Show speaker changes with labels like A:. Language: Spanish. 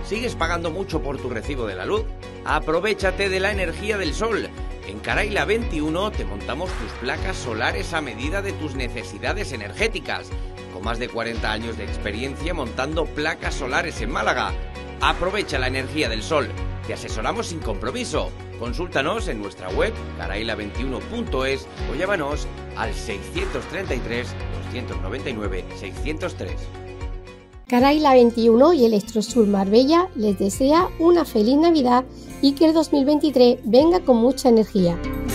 A: ¿Sigues pagando mucho por tu recibo de la luz? Aprovéchate de la energía del sol. En Caraila 21 te montamos tus placas solares a medida de tus necesidades energéticas. Con más de 40 años de experiencia montando placas solares en Málaga. Aprovecha la energía del sol. Te asesoramos sin compromiso. Consúltanos en nuestra web caraila21.es o llámanos al 633 299 603.
B: Caraila 21 y Electrosur Marbella les desea una feliz Navidad y que el 2023 venga con mucha energía.